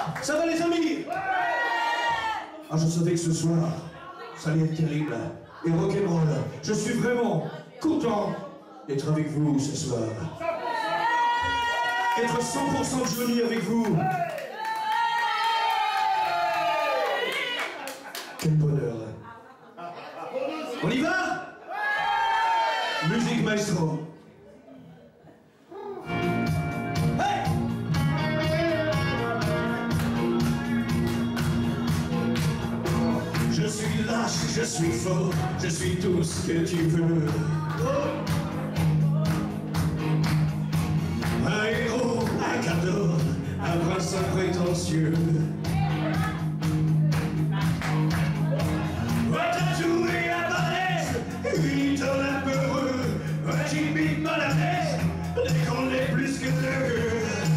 Ça va les amis? Ah, je savais que ce soir, ça allait être terrible et rock'n'roll. Je suis vraiment content d'être avec vous ce soir. Être 100% Johnny avec vous. Quel bonheur. On y va? Musique maestro. Je suis lâche, je suis faux, je suis tout ce que tu veux. Un héros, un cadeau, un prince prétentieux. Un tatou et un balèze, une idole un peu heureux, un Jimmy mal à l'aise, dès qu'on est plus que deux.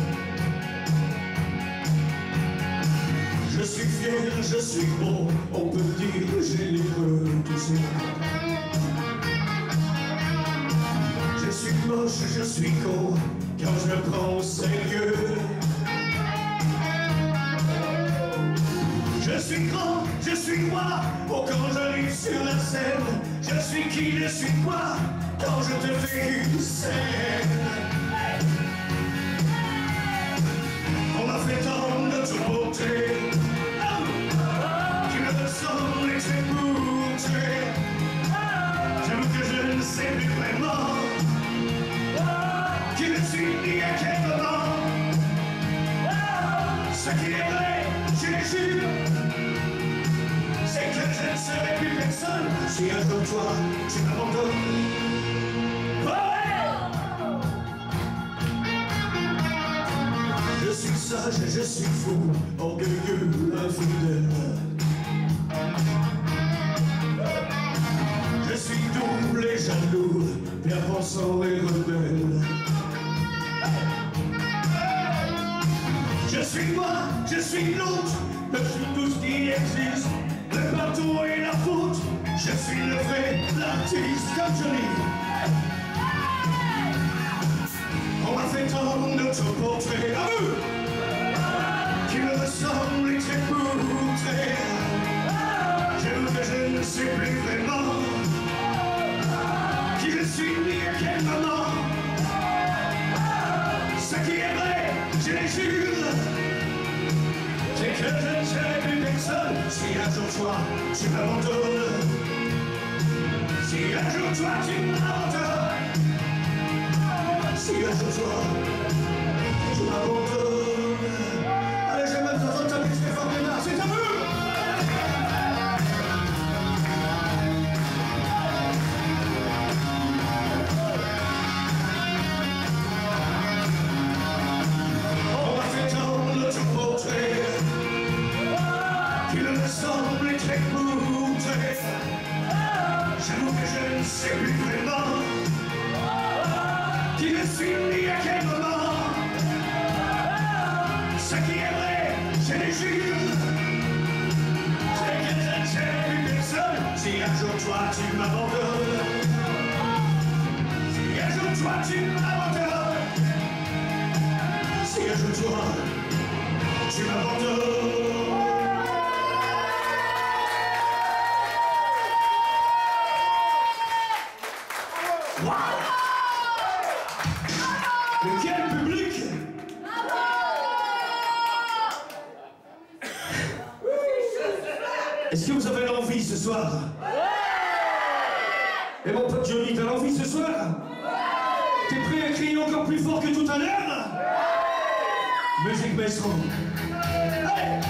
Je suis fier, je suis bon, on peut dire généreux, tu sais. Je suis moche, je suis con, quand je me prends au sérieux. Je suis grand, je suis roi, oh quand j'arrive sur la scène. Je suis qui, je suis quoi, quand je te fais une scène. On m'a fait tant de te beauté, tu me ressembles et t'es beauté. J'avoue que je ne sais plus vraiment qui je suis ni à quel moment. Ce qui est vrai, je les jure, c'est que je ne serai plus personne si un jour toi tu m'abandonnes. Je suis sage, je suis fou, orgueilleux, infidèle. Je suis double et jaloux, bien pensant et rebelle. Je suis moi, je suis l'autre, je suis tout ce qui existe. Le bateau et la faute, je suis le vrai, l'artiste comme Johnny. On m'a fait tant de te portrait à vous, qui me ressemble et très poutré. J'avoue que je ne sais plus vraiment qui je suis ni à quel moment. Ce qui est vrai, je les jure, c'est que je ne serai plus personne si un jour toi tu m'abandonnes. Si un jour toi tu m'abandonnes. Si un jour toi tu m'abandonnes. Allez, j'ai même besoin de taper très fort les mains, c'est à vous. On m'a fait tant de te portrait, qu'il me semble très poutré. J'avoue que je ne sais plus vraiment qui je suis ni à quel moment. Ce qui est vrai, je les jure, c'est que je ne serai plus personne si un jour toi tu m'abandonnes. Si un jour toi tu m'abandonnes. Si un jour toi tu m'abandonnes. Mais quel public! Est-ce que vous avez l'envie ce soir? Et mon pote Johnny, t'as l'envie ce soir? T'es prêt à crier encore plus fort que tout à l'heure? Musique maestro. Allez!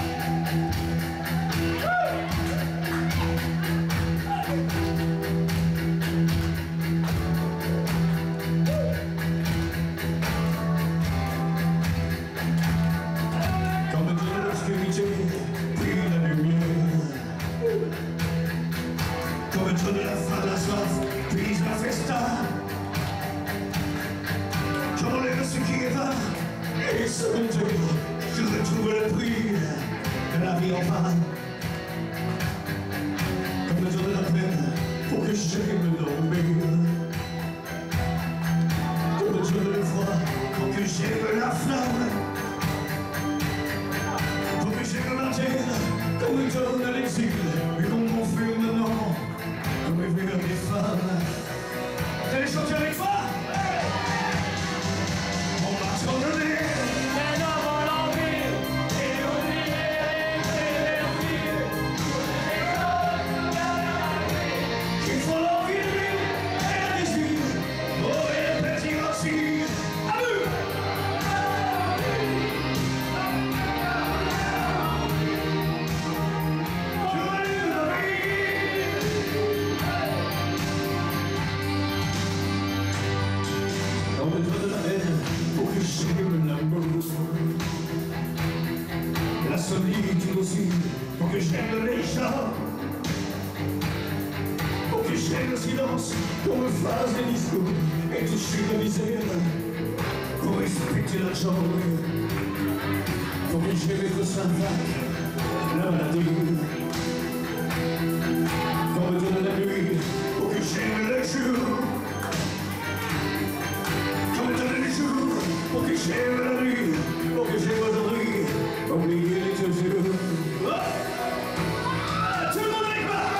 Puis la lumière, comme un trou de la fin de la soif, puis la festa. J'enlève ce qui est vain et ce que je retrouve le prix de la vie en vain. Comme le jour de la peine, pour que j'aime dormir. Comme le jour de froid, pour que j'aime la flamme. m'étonne à l'exil, et qu'on m'enfuit maintenant, comme les vers des femmes. Vous allez chanter avec moi? On marche dans le nez. On me donne la haine pour que j'aime l'amour. La solitude aussi, pour que j'aime les gens. Pour que j'aime le silence, qu'on me fasse des discours et toucher la misère. Pour respecter la joie. Pour que j'aime être sympa, la maladie. Qu'on me donne la nuit, pour que j'aime le jour. Pour que j'aime la nuit, pour que j'aime aujourd'hui, oublier les toujours. Tout le monde avec moi!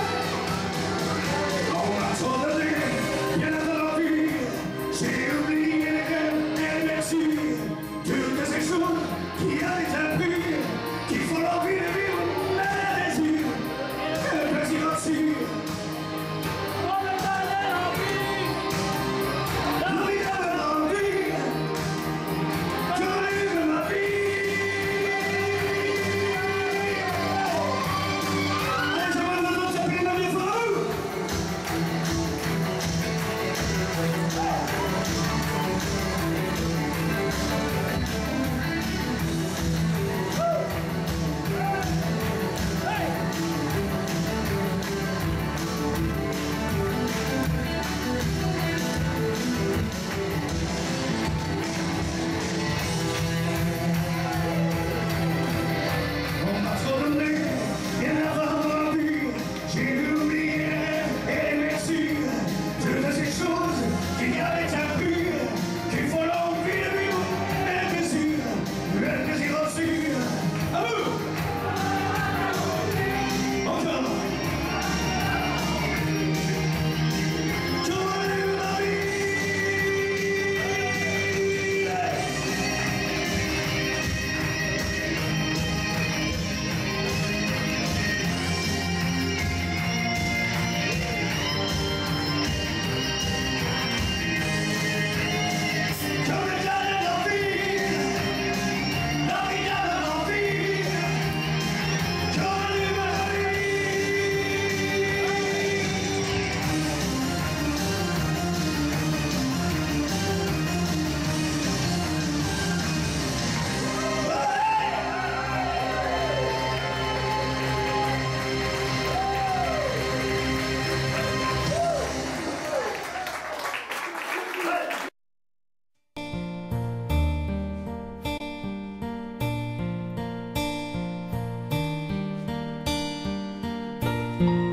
On m'a trop donné, bien avant la vie, j'ai oublié les rêves et les merci. Toutes ces choses qui avaient appris, qu'il faut l'envie de vivre, le désir, et le plaisir aussi. Thank